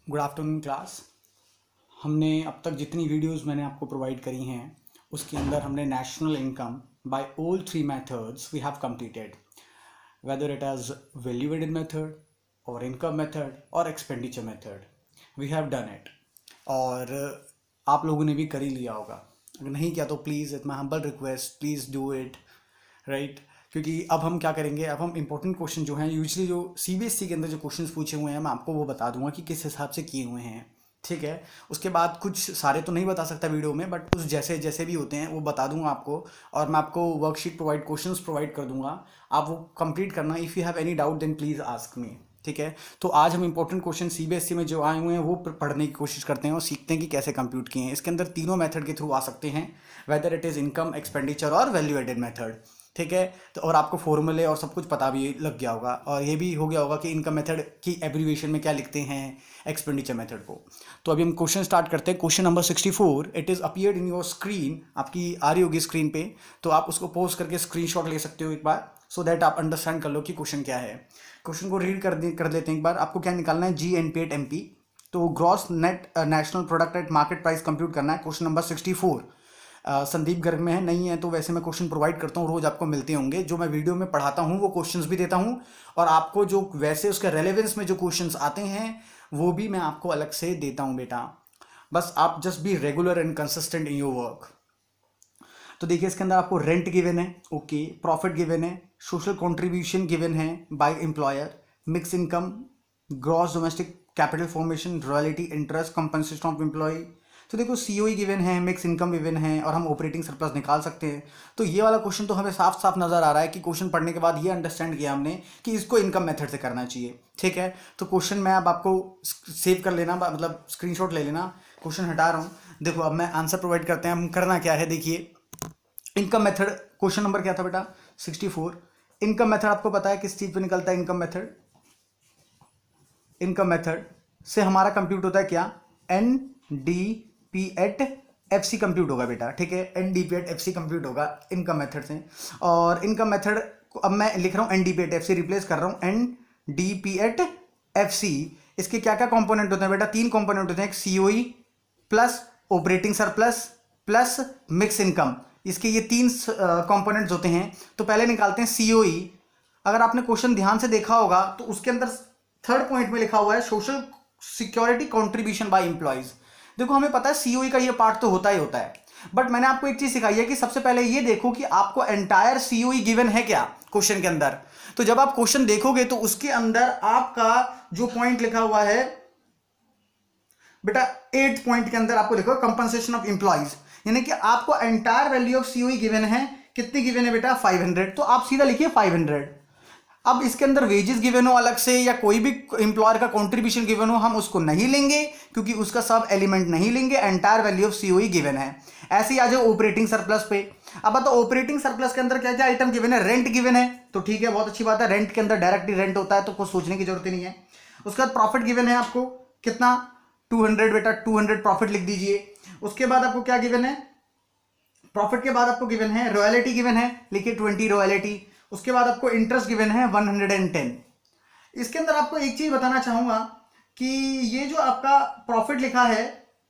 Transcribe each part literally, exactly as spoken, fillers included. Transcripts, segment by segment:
Good afternoon class. हमने अब तक जितनी वीडियोस मैंने आपको प्रोवाइड करी हैं उसके अंदर हमने national income by all three methods we have completed, whether it as value added method और इनकम मेथड और expenditure method, we have done it. और आप लोगों ने भी कर ही लिया होगा, अगर नहीं किया तो please it my humble request, please do it, right. क्योंकि अब हम क्या करेंगे, अब हम इंपॉर्टेंट क्वेश्चन जो हैं यूजुअली जो सीबीएसई के अंदर जो क्वेश्चंस पूछे हुए हैं मैं आपको वो बता दूंगा कि किस हिसाब से किए हुए हैं, ठीक है। उसके बाद कुछ सारे तो नहीं बता सकता वीडियो में, बट उस जैसे जैसे भी होते हैं वो बता दूंगा आपको। और मैं आपको वर्कशीट प्रोवाइड क्वेश्चंस प्रोवाइड कर दूंगा, आप वो कंप्लीट करना। If you have any doubt then please ask me, ठीक है। तो आज हम इंपॉर्टेंट क्वेश्चन सीबीएसई में जो आए हुए हैं वो पढ़ने की कोशिश करते हैं और सीखते हैं कि कैसे कंप्यूट किए हैं। इसके अंदर तीनों मेथड के थ्रू आ सकते हैं, whether it is income, expenditure और वैल्यू एडेड मेथड, ठीक है। तो और आपको फॉर्मूले और सब कुछ पता भी लग गया होगा और ये भी हो गया होगा कि इनकम मेथड की एब्रीविएशन में क्या लिखते हैं एक्सपेंडिचर मेथड को। तो अभी हम क्वेश्चन स्टार्ट करते हैं। Question number sixty four, it is appeared in your screen, आपकी आ रही होगी स्क्रीन पे, तो आप उसको पोस्ट करके स्क्रीनशॉट ले सकते हो एक बार, सो दैट आप अंडरस्टैंड कर लो कि क्वेश्चन क्या है। क्वेश्चन को रीड कर दे कर लेते हैं एक बार। आपको क्या निकालना है, G N P at M P, तो gross net national product at market price compute करना है। Question number sixty four Sandeep Garg में है, नहीं है तो वैसे मैं क्वेश्चन प्रोवाइड करता हूँ, रोज आपको मिलते होंगे। जो मैं वीडियो में पढ़ाता हूँ वो क्वेश्चंस भी देता हूँ और आपको जो वैसे उसके रेलेवेंस में जो क्वेश्चंस आते हैं वो भी मैं आपको अलग से देता हूँ बेटा। बस आप just be regular and consistent in your work. तो देखिए इसके अंदर आपको रेंट गिवन है, ओके, प्रॉफिट गिवन है, सोशल कंट्रीब्यूशन गिवन है by employer, mix income, gross domestic capital formation, royalty, interest, compensation of employ. तो देखो सीओई गिवन है, मिक्स इनकम गिवन है और हम ऑपरेटिंग सरप्लस निकाल सकते हैं। तो ये वाला क्वेश्चन तो हमें साफ साफ नजर आ रहा है कि क्वेश्चन पढ़ने के बाद ये अंडरस्टैंड किया हमने कि इसको इनकम मेथड से करना चाहिए, ठीक है। तो क्वेश्चन मैं अब आपको सेव कर लेना, मतलब स्क्रीनशॉट ले लेना। क्वेश्चन हटा रहा हूँ। देखो अब मैं आंसर प्रोवाइड करते हैं। हम करना क्या है, देखिए इनकम मेथड, क्वेश्चन नंबर क्या था बेटा, सिक्सटी फोर। इनकम मेथड आपको पता है किस चीज पे निकलता है इनकम मेथड। इनकम मेथड से हमारा कंप्यूट होता है क्या, N D P at F C compute होगा बेटा, ठीक है। N D P at F C compute होगा इनकम मेथड से। और इनकम मेथड को अब मैं लिख रहा हूं N D P at F C, replace कर रहा हूं N D P at F C. इसके क्या क्या कंपोनेंट होते हैं बेटा, तीन कंपोनेंट होते हैं, एक COE plus operating surplus plus mix income. इसके ये तीन कंपोनेंट्स होते हैं। तो पहले निकालते हैं सीओई। अगर आपने क्वेश्चन ध्यान से देखा होगा तो उसके अंदर थर्ड पॉइंट में लिखा हुआ है social security contribution by employees. देखो हमें पता है सीओई का ये पार्ट तो होता ही होता है, बट मैंने आपको एक चीज सिखाई है कि सबसे पहले ये देखो कि आपको एंटायर सीओई गिवन है क्या क्वेश्चन के अंदर। तो जब आप क्वेश्चन देखोगे तो उसके अंदर आपका जो पॉइंट लिखा हुआ है बेटा, एट पॉइंट के अंदर आपको लिखो कंपनसेशन ऑफ एम्प्लॉयज, यानी कि आपको entire value of COE given है। कितनी गिवन है बेटा, फाइव हंड्रेड। तो आप सीधा लिखिए फाइव हंड्रेड। अब इसके अंदर वेजेस गिवन हो अलग से या कोई भी एम्प्लॉयर का कंट्रीब्यूशन गिवन हो, हम उसको नहीं लेंगे क्योंकि उसका सब एलिमेंट नहीं लेंगे, entire value of COE given है। ऐसे ही आ जाओ ऑपरेटिंग सरप्लस पे। अब तो ऑपरेटिंग सरप्लस के अंदर क्या क्या आइटम गिवन है, रेंट गिवन है, तो ठीक है, बहुत अच्छी बात है। रेंट के अंदर डायरेक्टली रेंट होता है तो कुछ सोचने की जरूरत ही नहीं है। उसके बाद प्रॉफिट गिवन है आपको कितना, टू हंड्रेड बेटा, टू हंड्रेड प्रॉफिट लिख दीजिए। उसके बाद आपको क्या गिवन है, प्रॉफिट के बाद आपको गिवन है रॉयल्टी गिवन है, लिखिए ट्वेंटी रॉयल्टी। उसके बाद आपको इंटरेस्ट गिवन है वन हंड्रेड टेन। इसके अंदर आपको एक चीज बताना चाहूंगा कि ये जो आपका प्रॉफिट लिखा है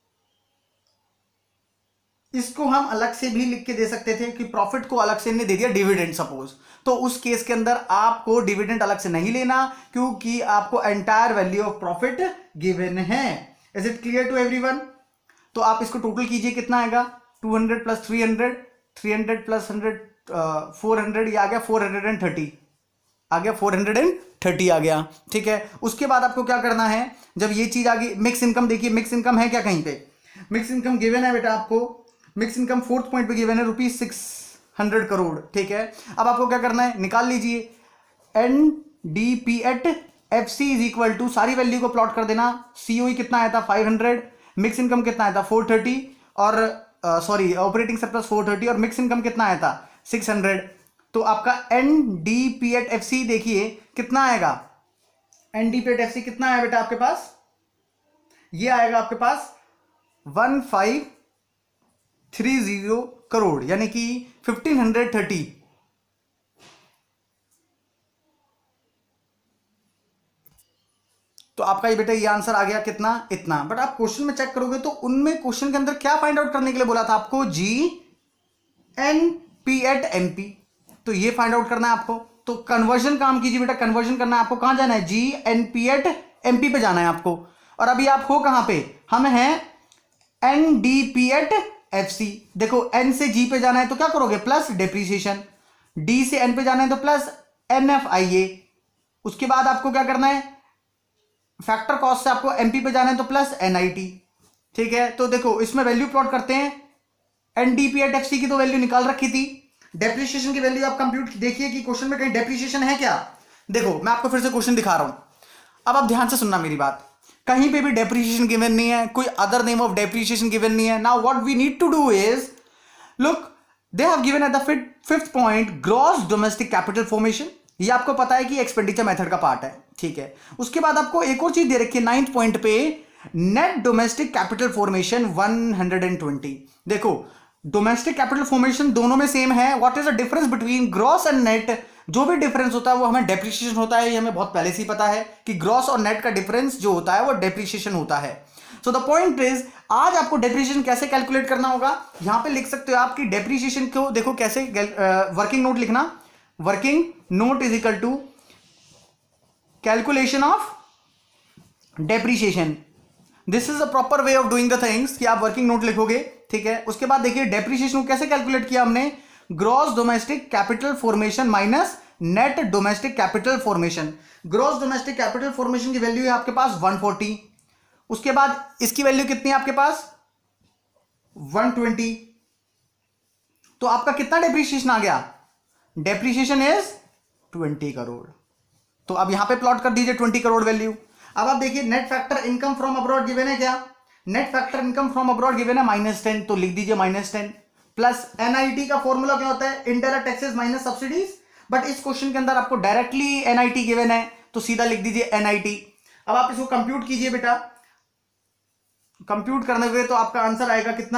इसको हम अलग से भी लिख के दे सकते थे कि प्रॉफिट को अलग से ने दे दिया डिविडेंड सपोज, तो उस केस के अंदर आपको डिविडेंड अलग से नहीं लेना क्योंकि आपको entire value of profit given है। Is it clear to everyone? तो आप इसको टोटल कीजिए, कितना आएगा, two hundred plus three hundred, three hundred plus hundred, four hundred, ये आ गया फोर हंड्रेड एंड थर्टी, आ गया फोर हंड्रेड एंड थर्टी आ गया, ठीक है। उसके बाद आपको क्या करना है, जब ये चीज आ गई, मिक्स इनकम देखिए, मिक्स इनकम है क्या कहीं पे, मिक्स इनकम गिवन है बेटा आपको, मिक्स इनकम फोर्थ पॉइंट पे गिवन है रुपीज सिक्स हंड्रेड करोड़, ठीक है। अब आपको क्या करना है, निकाल लीजिए N D P at F C is equal to, सारी वैल्यू को प्लॉट कर देना। सीओई कितना आया था फाइव हंड्रेड, मिक्स इनकम कितना आया था फोर थर्टी, और sorry operating surplus four thirty, और मिक्स इनकम कितना आया था सिक्स हंड्रेड। तो आपका N D P at F C देखिए कितना आएगा, N D P at F C कितना आया बेटा आपके पास, ये आएगा आपके पास one five three zero crore, यानी कि फिफ्टीन हंड्रेड थर्टी। तो आपका ये बेटा ये आंसर आ गया कितना, इतना। बट आप क्वेश्चन में चेक करोगे तो उनमें क्वेश्चन के अंदर क्या फाइंड आउट करने के लिए बोला था आपको, G N P at M P, तो ये फाइंड आउट करना है आपको। तो कन्वर्जन काम कीजिए बेटा, कन्वर्जन करना है आपको। कहां जाना है, G N P at M P पे जाना है आपको। और अभी आप हो कहां पे, हम हैं N D P at F C. देखो एन से जी पे जाना है तो क्या करोगे, प्लस डेप्रीसिएशन, डी से एन पे जाना है तो plus N F I A. उसके बाद आपको क्या करना है, फैक्टर कॉस्ट से आपको एमपी पे जाना है तो प्लस एनआईटी। ठीक है, तो देखो इसमें वैल्यू प्लॉट करते हैं। एनडीपी एट एफसी की तो वैल्यू निकाल रखी थी, डेप्रिसिएशन की वैल्यू आप कंप्यूट देखिए कि क्वेश्चन में कहीं डेप्रिसिएशन है क्या। देखो मैं आपको फिर से क्वेश्चन दिखा रहा हूं, अब आप ध्यान से सुनना मेरी बात। कहीं पे भी डेप्रिसिएशन गिवन नहीं है, कोई other name of depreciation given नहीं है। Now what we need to do is, look they have given at the fifth point gross domestic capital formation. ये आपको पता है कि एक्सपेंडिचर मेथड का पार्ट है, ठीक है। उसके बाद आपको एक और चीज दे रखी है नाइन्थ पॉइंट पे, net domestic capital formation one hundred twenty. देखो डोमेस्टिक कैपिटल फॉर्मेशन दोनों में सेम है। What is the difference between gross and net, जो भी डिफरेंस होता है वो हमें डेप्रिसिएशन होता है। ये हमें बहुत पहले से ही पता है कि ग्रॉस और नेट का डिफरेंस जो होता है वो डेप्रिसिएशन होता है। सो द पॉइंट इज, आज आपको डेप्रिसिएशन कैसे कैलकुलेट करना होगा, यहां पे लिख सकते हो आप कि डेप्रिसिएशन को देखो कैसे, वर्किंग नोट लिखना, working note is equal to calculation of depreciation. This is a proper way of doing the things कि आप वर्किंग नोट लिखोगे, ठीक है। उसके बाद देखिए डेप्रिसिएशन को कैसे कैलकुलेट किया हमने, gross domestic capital formation minus net domestic capital formation. Gross domestic capital formation की वैल्यू है आपके पास वन फोर्टी, उसके बाद इसकी वैल्यू कितनी है आपके पास वन ट्वेंटी। तो आपका कितना डेप्रिसिएशन आ गया, डेप्रिसिएशन इज ट्वेंटी करोड़। तो अब यहां पे प्लॉट कर दीजिए ट्वेंटी करोड़ वैल्यू। अब आप देखिए net factor income from abroad given है क्या, net factor income from abroad given है माइनस टेन, तो लिख दीजिए माइनस टेन। प्लस एनआईटी का फॉर्मूला क्या होता है, indirect taxes minus subsidies, but इस क्वेश्चन के अंदर आपको डायरेक्टली एनआईटी गिवन है तो सीधा लिख दीजिए एनआईटी। अब आप इसको कंप्यूट कीजिए बेटा, कंप्यूट करने हुए तो आपका आंसर आएगा कितना,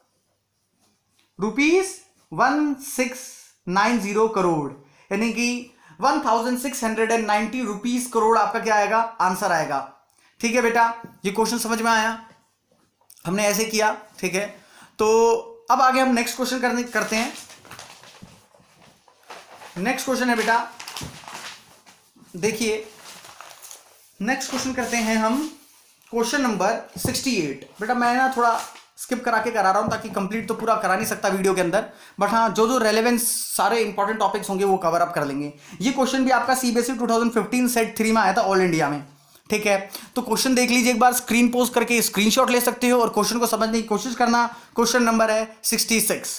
rupees one six nine zero crore, यानी कि one thousand six hundred and ninety rupees crore आपका क्या आएगा, आंसर आएगा। ठीक है बेटा, ये क्वेश्चन समझ में आया, हमने ऐसे किया, ठीक है। तो अब आगे हम नेक्स्ट क्वेश्चन करने करते हैं। नेक्स्ट क्वेश्चन है बेटा, देखिए नेक्स्ट क्वेश्चन करते हैं हम, क्वेश्चन नंबर सिक्सटी एट। बेटा मैं ना थोड़ा स्किप करा के करा रहा हूं ताकि कंप्लीट तो पूरा करा नहीं सकता वीडियो के अंदर, बट हाँ जो जो रेलेवेंस सारे इंपॉर्टेंट टॉपिक्स होंगे वो कवर अप कर लेंगे। ये क्वेश्चन भी आपका CBSE two thousand fifteen set three में आया था ऑल इंडिया में, ठीक है। तो क्वेश्चन देख लीजिए एक बार, स्क्रीन पोस्ट करके स्क्रीनशॉट ले सकते हो और क्वेश्चन को समझने की कोशिश करना। क्वेश्चन नंबर है सिक्सटी सिक्स।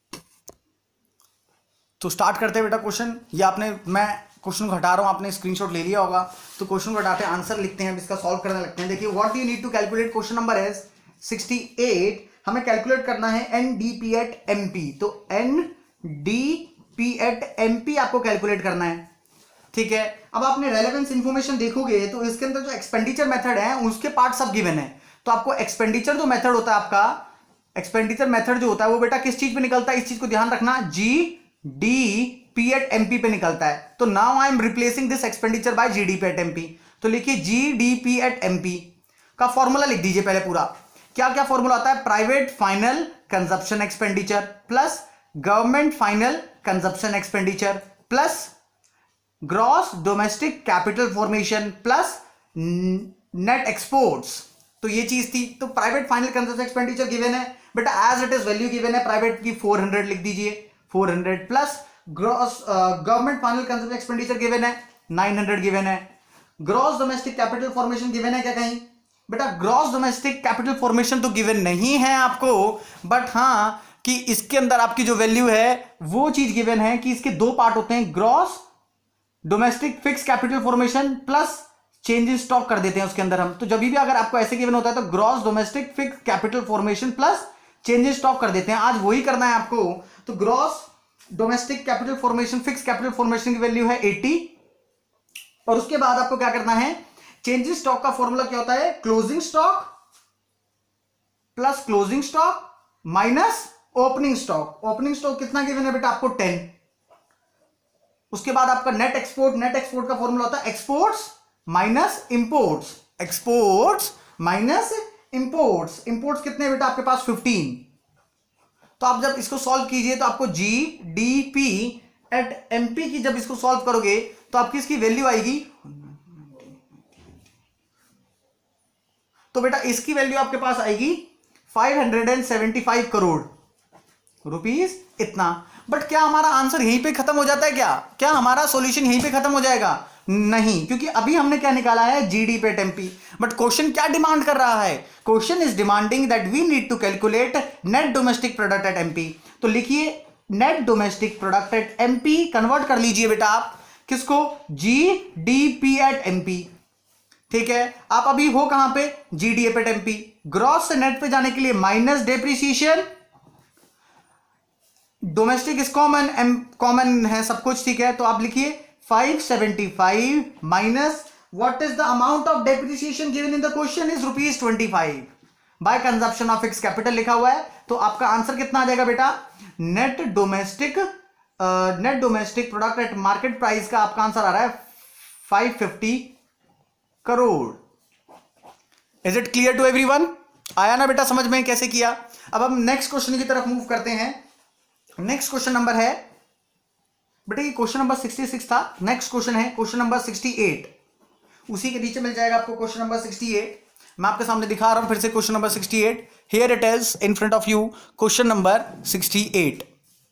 तो स्टार्ट करते हैं बेटा क्वेश्चन। ये आपने, मैं क्वेश्चन को हटा रहा हूं, आपने स्क्रीनशॉट ले लिया होगा, तो क्वेश्चन को हटाते हैं, आंसर लिखते हैं, इसका सॉल्व करने लगते हैं। देखिए what you need to calculate, question number है सिक्सटी एट, हमें कैलकुलेट करना है एनडीपी एट एमपी। तो एनडीपी एट एमपी आपको कैलकुलेट करना है, ठीक है। अब आपने रेलेवेंस इंफॉर्मेशन देखोगे तो इसके अंदर जो एक्सपेंडिचर मेथड है उसके पार्ट सब गिवन है। तो आपको एक्सपेंडिचर जो मेथड होता है आपका, एक्सपेंडिचर मेथड जो होता है वो बेटा किस चीज पे निकलता है, इस चीज को ध्यान रखना, G D P at MP पे निकलता है। तो now I am replacing this expenditure by G D P at MP. तो लिखिए G D P at MP का फॉर्मूला लिख दीजिए पहले पूरा। क्या क्या फॉर्मूला आता है, private final consumption expenditure plus government final consumption expenditure plus gross domestic capital formation plus net exports. तो ये चीज थी। तो private final consumption expenditure given है बेटा, as it is value given है, प्राइवेट की फोर हंड्रेड लिख दीजिए, four hundred plus gross government final consumption expenditure given है नाइन हंड्रेड गिवन है। Gross domestic capital formation given है क्या कहीं बेटा, ग्रॉस डोमेस्टिक कैपिटल फॉर्मेशन तो गिवन नहीं है आपको, बट हाँ कि इसके अंदर आपकी जो वैल्यू है वो चीज गिवन है कि इसके दो पार्ट होते हैं, gross domestic fixed capital formation plus change in stock कर देते हैं उसके अंदर हम। तो जब भी अगर आपको ऐसे गिवन होता है तो gross domestic fixed capital formation plus change in stock कर देते हैं, आज वही करना है आपको। तो gross domestic capital formation fixed capital formation की वैल्यू है एटी, और उसके बाद आपको क्या करना है, चेंज इन स्टॉक का फॉर्मूला क्या होता है, closing stock plus closing stock minus opening stock. Opening stock कितना गिवन है बेटा आपको टेन। उसके बाद आपका नेट एक्सपोर्ट, नेट एक्सपोर्ट का फॉर्मूला होता है exports minus imports, exports minus imports, imports कितने बेटा आपके पास फिफ्टीन। तो आप जब इसको सॉल्व कीजिए तो आपको G D P at MP की जब इसको सॉल्व करोगे तो आपकी इसकी वैल्यू आएगी, तो बेटा इसकी वैल्यू आपके पास आएगी five hundred seventy five crore rupees इतना। बट क्या हमारा आंसर यहीं पे खत्म हो जाता है? क्या क्या हमारा सॉल्यूशन यहीं पे खत्म हो जाएगा? नहीं, क्योंकि अभी हमने क्या निकाला है, जीडी पे टेम्पी। बट क्वेश्चन क्या डिमांड कर रहा है? Question is demanding that we need to calculate net domestic product at MP. तो लिखिए net domestic product at MP, convert कर लीजिए बेटा आप किसको, G D P at MP. ठीक है, आप अभी हो कहां पे, जीडीए पे टेम्पी। ग्रॉस से नेट पे जाने के लिए minus depreciation, domestic is common, M common है सब कुछ, ठीक है। तो आप लिखिए five seventy five minus what is the amount of depreciation given in the question is rupees twenty five by consumption of fixed capital लिखा हुआ है। तो आपका आंसर कितना आ जाएगा बेटा, net domestic net domestic product at market price का आपका आंसर आ रहा है five fifty crore. Is it clear to everyone? आया ना बेटा समझ में कैसे किया? अब हम नेक्स्ट क्वेश्चन की तरफ मूव करते हैं। नेक्स्ट क्वेश्चन नंबर है बेटा, ये क्वेश्चन नंबर सिक्सटी सिक्स था, नेक्स्ट क्वेश्चन है क्वेश्चन नंबर सिक्सटी एट। उसी के नीचे मिल जाएगा आपको क्वेश्चन नंबर सिक्सटी एट। मैं आपके सामने दिखा रहा हूं फिर से question number sixty eight. Here it is in front of you, question number sixty eight.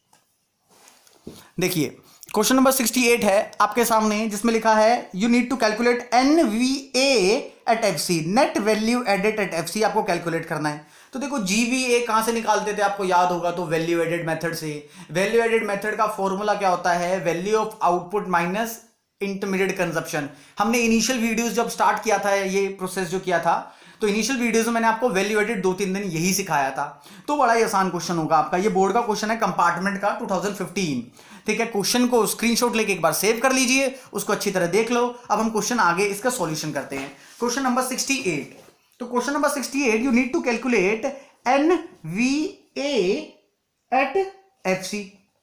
देखिए क्वेश्चन नंबर सिक्सटी एट है आपके सामने, जिसमें लिखा है you need to calculate N V A at F C, net value added at F C आपको calculate करना है। तो देखो जीवीए कहां से निकालते थे आपको याद होगा, तो वैल्यू एडेड मेथड से। वैल्यू एडेड मेथड का फॉर्मूला क्या होता है, value of output minus intermediate consumption. हमने इनिशियल वीडियोस जब स्टार्ट किया था, ये प्रोसेस जो किया था, तो इनिशियल वीडियोस में मैंने आपको वैल्यू एडेड दो तीन दिन यही सिखाया था। तो बड़ा ही आसान क्वेश्चन होगा आपका, ये बोर्ड का क्वेश्चन है कंपार्टमेंट का टू थाउजेंड फिफ्टीन। ठीक है, क्वेश्चन को स्क्रीनशॉट लेके एक बार सेव कर लीजिए, उसको अच्छी तरह देख लो। अब हम क्वेश्चन आगे इसका सॉल्यूशन करते हैं। Question number sixty eight. तो question number sixty eight, you need to calculate N V A at F C.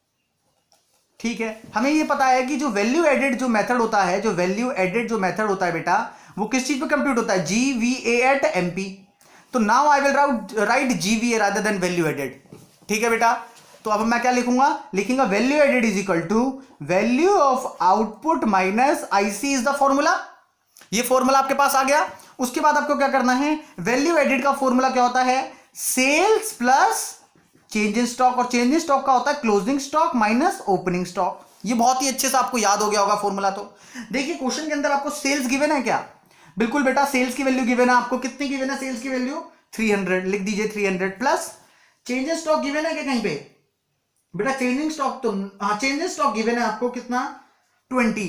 ठीक है, हमें ये पता है कि जो वैल्यू एडेड जो मेथड होता है, जो वैल्यू एडेड जो मेथड होता है बेटा, वो किस चीज पे कंप्यूट होता है, G V A at MP. तो now I will write G V A rather than value added. ठीक है बेटा, तो अब मैं क्या लिखूंगा, लिखूंगा value added is equal to value of output minus IC is the formula. ये फॉर्मूला आपके पास आ गया। उसके बाद आपको क्या करना है, वैल्यू एडेड का फॉर्मूला क्या होता है, sales plus change in stock, और चेंज इन स्टॉक का होता है closing stock minus opening stock. ये बहुत ही अच्छे से आपको याद हो गया होगा फॉर्मूला। तो देखिए क्वेश्चन के अंदर आपको सेल्स गिवन है क्या, बिल्कुल बेटा सेल्स की वैल्यू गिवन है आपको। कितनी गिवन है सेल्स की वैल्यू, थ्री हंड्रेड, लिख दीजिए three hundred plus change in stock given है क्या कहीं पे बेटा, चेंजिंग स्टॉक तो हाँ चेंजिंग स्टॉक गिवन है आपको कितना, ट्वेंटी।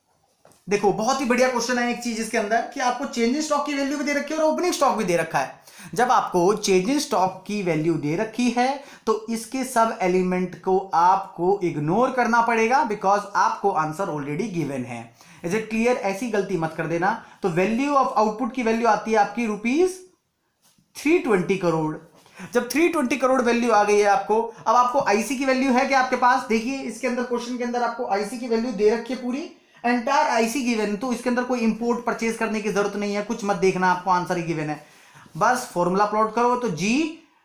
देखो बहुत ही बढ़िया क्वेश्चन है एक चीज इसके अंदर कि आपको चेंजिंग स्टॉक की वैल्यू भी दे रखी है और ओपनिंग स्टॉक भी दे रखा है। जब आपको चेंजिंग स्टॉक की वैल्यू दे रखी है तो इसके सब एलिमेंट को आपको इग्नोर करना पड़ेगा, बिकॉज आपको आंसर ऑलरेडी गिवन है। Is it clear? ऐसी गलती मत कर देना। तो वैल्यू ऑफ आउटपुट की वैल्यू आती है आपकी रुपीज थ्री ट्वेंटी करोड़। जब थ्री ट्वेंटी करोड़ वैल्यू आ गई है आपको, अब आपको आईसी की वैल्यू है क्या आपके पास, देखिए इसके अंदर क्वेश्चन के अंदर आपको आईसी की वैल्यू दे रखी है पूरी, एंटायर आईसी गिवन। तो इसके अंदर कोई इंपोर्ट परचेज करने की जरूरत नहीं है, कुछ मत देखना, आपको आंसर ही गिवन है। बस फॉर्मूला प्लॉट करो, तो G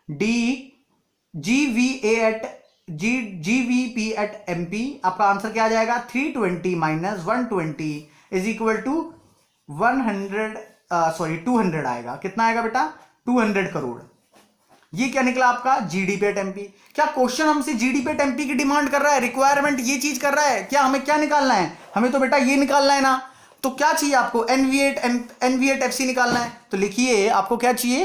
D G V A at G G V P at M P, आपका आंसर क्या आ जाएगा, three twenty minus one twenty is equal to one hundred sorry two hundred आएगा। कितना आएगा बेटा, टू हंड्रेड करोड़। ये क्या निकला आपका, जीडी पे टेम्पी। क्या क्वेश्चन हमसे जीडी पे टेम्पी की डिमांड कर रहा है, रिक्वायरमेंट ये चीज कर रहा है क्या, हमें क्या निकालना है, हमें तो बेटा ये निकालना है ना। तो क्या चाहिए आपको, N V at N V at F C निकालना है। तो लिखिए आपको क्या चाहिए,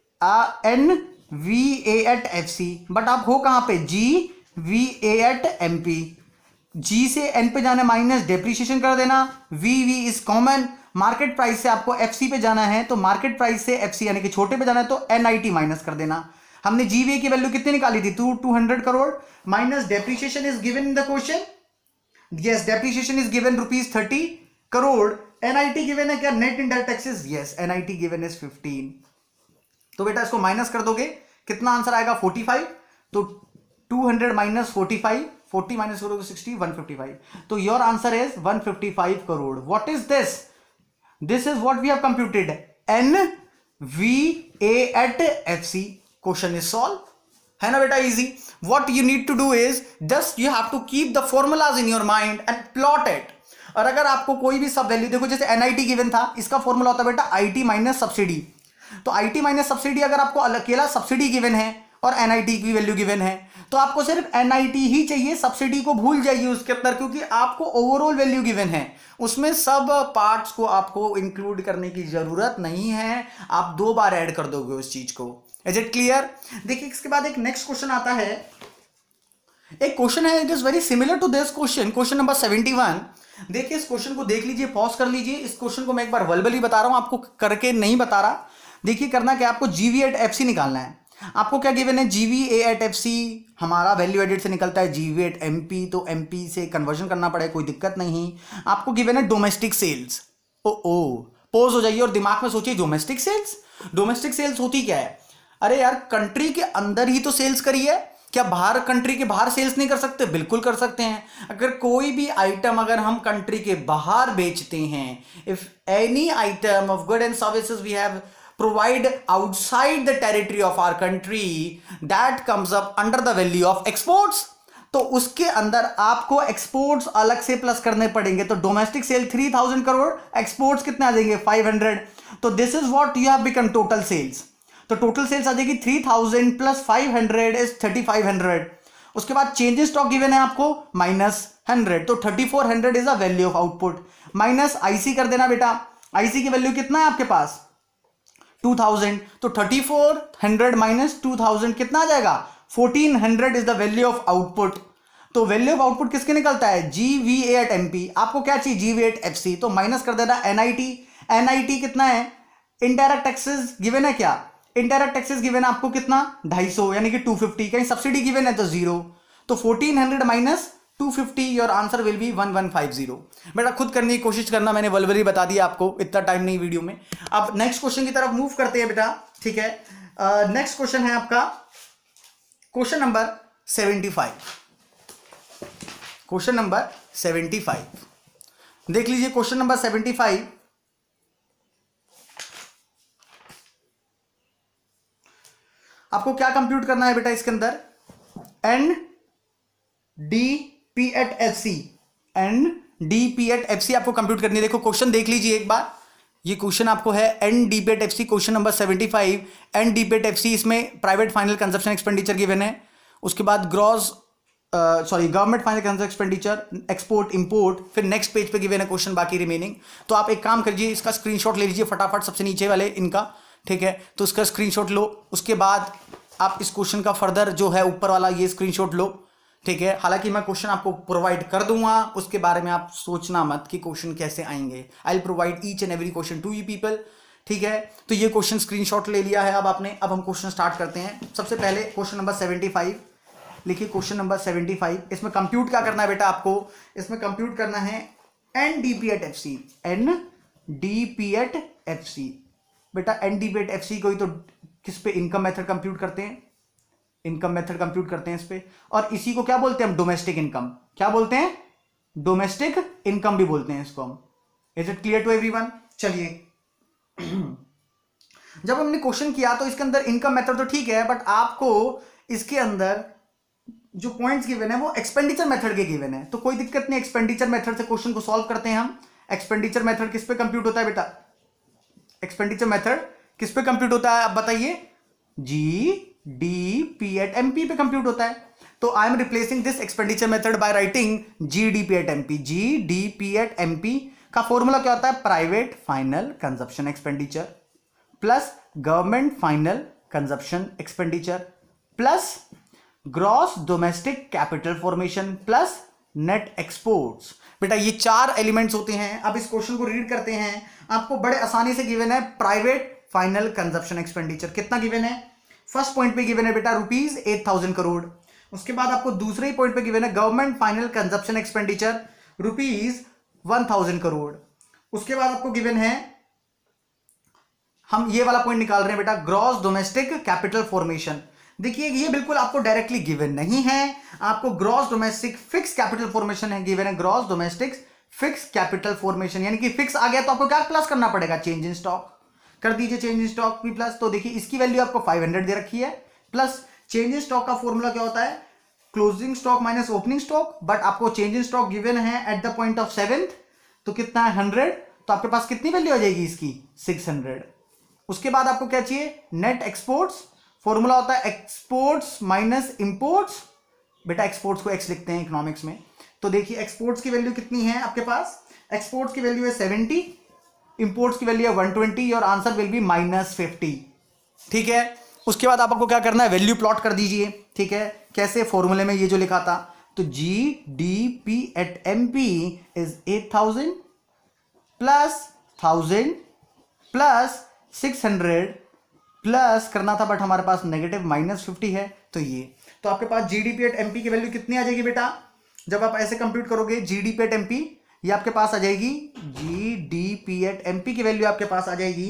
N V A at F C, but आप हो कहां पे, G V A at M P. G से एन पे जाना, माइनस डेप्रिसिएशन कर देना, V V is common. Market price से आपको एफसी पे जाना है, तो मार्केट प्राइस से एफसी यानी कि छोटे पे जाना है, तो एनआईटी माइनस कर देना। हमने जीवीए की वैल्यू कितनी निकाली थी, two two hundred crore, minus depreciation is given in the question, yes depreciation is given rupees thirty crore. NIT given है क्या, net indirect taxes, yes NIT given is fifteen. तो बेटा इसको माइनस कर दोगे, कितना आंसर आएगा, फोर्टी फाइव। तो two hundred minus forty five, forty minus करोगे सिक्सटी, वन फिफ्टी फाइव। तो your answer is one fifty five crore. What is this, this is what we have computed, N V A at F C. Question is solve. है ना बेटा easy. What you need to do is just you have to keep the formulas in your mind and plot it. और अगर आपको कोई भी सब value, देखो जैसे एनआईटी गिवन था, इसका फॉर्मूला होता है बेटा आईटी माइनस सब्सिडी. तो आईटी माइनस सब्सिडी अगर आपको अकेला सब्सिडी गिवन है और एनआईटी की वैल्यू गिवन है, तो आपको सिर्फ एनआईटी ही चाहिए, सब्सिडी को भूल जाइए उसके अंदर, क्योंकि आपको ओवरऑल वैल्यू गिवन है, उसमें सब पार्ट्स को आपको इंक्लूड करने की जरूरत नहीं है. आप दो बार ऐड कर दोगे उस चीज को. Is it clear? देखिए इसके बाद एक नेक्स्ट क्वेश्चन आता है. एक क्वेश्चन है, it is very similar to this question, question number seventy one. देखिए इस क्वेश्चन को देख लीजिए, पॉज कर लीजिए. इस क्वेश्चन को मैं एक बार वर्बली बता रहा हूं, आपको करके नहीं बता रहा. देखिए करना क्या, आपको जीवी एट एफ सी निकालना है. आपको क्या गिवन है, जीवी ए एट एफ सी हमारा वैल्यू एडेड से निकलता है जीवी एट एमपी, तो एमपी से कन्वर्जन करना पड़े, कोई दिक्कत नहीं. आपको गिवन है डोमेस्टिक सेल्स. ओ ओ पोज हो जाइए और दिमाग में सोचिए डोमेस्टिक सेल्स. डोमेस्टिक सेल्स होती क्या है? अरे यार कंट्री के अंदर ही तो सेल्स करी है, क्या बाहर कंट्री के बाहर सेल्स नहीं कर सकते? बिल्कुल कर सकते हैं. अगर कोई भी आइटम अगर हम कंट्री के बाहर बेचते हैं, if any item of good and services we have provide outside the territory of our country, that comes up under the value of exports. तो उसके अंदर आपको एक्सपोर्ट्स अलग से प्लस करने पड़ेंगे. तो domestic sale three thousand crore, exports कितने आ जाएंगे? Five hundred. तो this is what you have become total sales. तो टोटल सेल्स आ जाएगी three thousand plus five hundred is thirty five hundred. उसके बाद चेंज इन स्टॉक गिवन है आपको माइनस हंड्रेड, तो thirty four hundred is a value of output. Minus IC कर देना बेटा. आईसी की वैल्यू कितना है आपके पास? Two thousand. तो thirty four hundred minus two thousand कितना आ जाएगा? Fourteen hundred is the value of output. तो वैल्यू ऑफ आउटपुट किसके निकलता है? GVA at MP. आपको क्या चाहिए? जीवी एट एफसी. तो माइनस कर देना एनआईटी. एनआईटी कितना है? इनडायरेक्ट टैक्सेस गिवन है क्या? इनडायरेक्ट टैक्सेस गिवन है आपको कितना? ढाई सौ, यानी कि टू फिफ्टी. कहीं सब्सिडी गिवन है तो जीरो. तो fourteen hundred minus two fifty, your answer will be one one five zero. बेटा खुद करने की कोशिश करना, मैंने वल्वरी बता दिया आपको, इतना टाइम नहीं वीडियो में. अब नेक्स्ट क्वेश्चन की तरफ मूव करते हैं बेटा. ठीक है, नेक्स्ट क्वेश्चन है आपका question number seventy five. Question number seventy five देख लीजिए. क्वेश्चन नंबर सेवेंटी फाइव आपको क्या कंप्यूट करना है बेटा इसके अंदर? N D P at F C. N D P at F C आपको कंप्यूट करनी है. देखो क्वेश्चन देख लीजिए एक बार. ये क्वेश्चन आपको है N D P at F C, question number seventy five. N D P at F C, इसमें private final consumption expenditure given है. उसके बाद gross sorry government final consumption expenditure, export import, फिर नेक्स्ट पेज पे given है question बाकी remaining. तो आप एक काम करिए, इसका स्क्रीनशॉट ले लीजिए फटाफट, सबसे नीचे वाले इनका. ठीक है, तो इसका स्क्रीनशॉट लो. उसके बाद आप इस क्वेश्चन का फर्दर जो है ऊपर वाला ये स्क्रीनशॉट लो. ठीक है, हालांकि मैं क्वेश्चन आपको प्रोवाइड कर दूंगा, उसके बारे में आप सोचना मत कि क्वेश्चन कैसे आएंगे. I will provide each and every question to you people. ठीक है, तो ये क्वेश्चन स्क्रीनशॉट ले लिया है अब आपने. अब हम क्वेश्चन स्टार्ट करते हैं. सबसे पहले क्वेश्चन नंबर सेवेंटी फाइव लिखिए. क्वेश्चन नंबर सेवेंटी फाइव, इसमें कंप्यूट क्या करना है बेटा आपको? इसमें कंप्यूट करना है N D P at F C. N D P at F C बेटा. N D P at F C को ही तो किस पे? इनकम मेथड कंप्यूट करते हैं. इनकम मेथड कंप्यूट करते हैं इस पे. और इसी को क्या बोलते हैं हम? Domestic income. क्या बोलते हैं? डोमेस्टिक इनकम भी बोलते हैं इसको हम. Is it clear to everyone? चलिए, जब हमने क्वेश्चन किया तो इसके अंदर इनकम मेथड तो ठीक है, बट आपको इसके अंदर जो पॉइंट्स गिवन है वो एक्सपेंडिचर मेथड के गिवन है. तो कोई दिक्कत नहीं, एक्सपेंडिचर मेथड से क्वेश्चन को सॉल्व करते हैं हम. एक्सपेंडिचर मेथड किस पे कंप्यूट होता है बेटा? एक्सपेंडिचर मेथड किस पे कंप्यूट होता है आप बताइए? G D P at M P पे कंप्यूट होता है. तो I am replacing this expenditure method by writing G D P at M P. G D P at M P का फॉर्मूला क्या होता है? Private final consumption expenditure plus government final consumption expenditure plus gross domestic capital formation plus net exports. बेटा ये चार elements होते हैं. अब इस क्वेश्चन को रीड करते हैं. आपको बड़े आसानी से गिवन है प्राइवेट फाइनल कंजप्शन एक्सपेंडिचर. कितना गिवन है? फर्स्ट पॉइंट पे गिवन है बेटा रुपीज एट थाउजेंड करोड़. उसके बाद आपको दूसरे ही पॉइंट पे गिवन है government final consumption expenditure rupees one thousand crore. उसके बाद आपको गिवन है, हम ये वाला पॉइंट निकाल रहे हैं बेटा, ग्रॉस डोमेस्टिक कैपिटल फॉर्मेशन. देखिए ये बिल्कुल आपको डायरेक्टली गिवन नहीं है. आपको gross domestic fixed capital formation है गिवन है. Gross domestic fixed capital formation, यानी कि फिक्स आ गया तो आपको क्या प्लस करना पड़ेगा, चेंज इन स्टॉक कर दीजिए, चेंज इन स्टॉक भी प्लस। तो देखिए इसकी वैल्यू आपको फाइव हंड्रेड दे रखी है, प्लस चेंज इन स्टॉक का फॉर्मूला क्या होता है, closing stock minus opening stock, but आपको चेंज इन स्टॉक गिवन है at the point of seventh, तो कितना है हंड्रेड, तो आपके पास कितनी वैल्यू आ जाएगी इसकी, सिक्स हंड्रेड। उसके बाद आपको क्या चाहिए, नेट एक्सपोर्ट्स, फॉर्मूला होता है एक्सपोर्ट्स माइनस इंपोर्ट्स, बेटा एक्सपोर्ट्स को एक्स लिखते हैं इकोनॉमिक्स में। तो देखिए एक्सपोर्ट्स की वैल्यू कितनी है आपके पास, एक्सपोर्ट्स की वैल्यू है सेवेंटी, इंपोर्ट्स की वैल्यू है वन ट्वेंटी, और answer will be minus fifty. ठीक है, उसके बाद आपको क्या करना है, वैल्यू प्लॉट कर दीजिए। ठीक है, कैसे, फॉर्मूले में ये जो लिखा था, तो G D P at M P is eight thousand plus thousand plus six hundred plus करना था, बट हमारे पास नेगेटिव माइनस फिफ्टी है, तो ये, तो आपके पास जीडीपी एट एमपी की वैल्यू कितनी आ जाएगी बेटा, जब आप ऐसे कंप्यूट करोगे जीडीपी एट एमपी, ये आपके पास आ जाएगी, जीडीपी एट एमपी की वैल्यू आपके पास आ जाएगी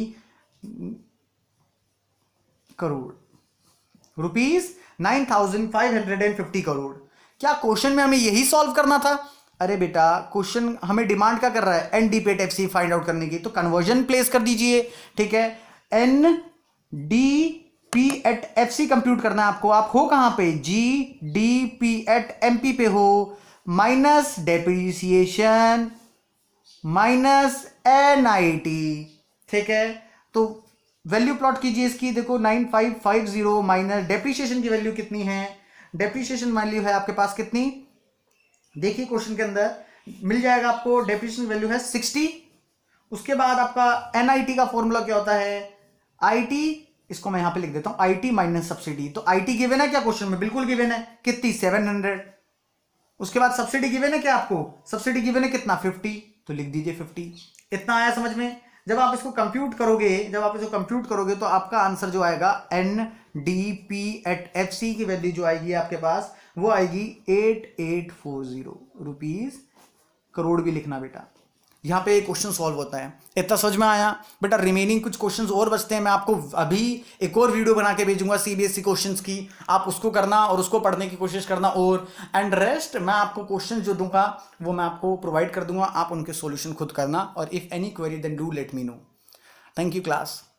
crore, rupees nine thousand five hundred and fifty crore. क्या क्वेश्चन में हमें यही सॉल्व करना था? अरे बेटा क्वेश्चन हमें डिमांड क्या कर रहा है, N D P at F C find out करने की, तो कन्वर्जन प्लेस कर दीजिए। ठीक है, N D P at F C compute करना है आपको, आप हो कहां पे, G D P at M P पे हो, minus depreciation minus N I T. ठीक है, तो वैल्यू प्लॉट कीजिए इसकी, देखो nine five five zero minus depreciation की वैल्यू कितनी है, डेप्रीसिएशन वैल्यू है आपके पास कितनी, देखिए क्वेश्चन के अंदर मिल जाएगा आपको, डेप्रीसिएशन वैल्यू है सिक्सटी। उसके बाद आपका एन आई टी का फॉर्मूला क्या होता है, आई टी, इसको मैं यहां पे लिख देता हूं, आई टी माइनस सब्सिडी। तो आई टी गिवन है क्या क्वेश्चन में, बिल्कुल गिवन है, कितनी, सेवन हंड्रेड। उसके बाद सब्सिडी गिवन है क्या आपको, सब्सिडी गिवन है कितना, फिफ्टी, तो लिख दीजिए फिफ्टी। इतना आया समझ में? जब आप इसको कंप्यूट करोगे जब आप इसको कंप्यूट करोगे तो आपका आंसर जो आएगा N D P at F C की वैल्यू जो आएगी आपके पास, वो आएगी eight eight four zero rupees, crore भी लिखना बेटा। यहाँ पे क्वेश्चन सॉल्व होता है। इतना समझ में आया बेटा? रिमेनिंग कुछ क्वेश्चंस और बचते हैं, मैं आपको अभी एक और वीडियो बना के भेजूंगा सीबीएसई क्वेश्चंस की, आप उसको करना और उसको पढ़ने की कोशिश करना, और एंड रेस्ट मैं आपको क्वेश्चन जो दूंगा वो मैं आपको प्रोवाइड कर दूंगा, आप उनके सॉल्यूशन खुद करना, और if any query then do let me know. Thank you class.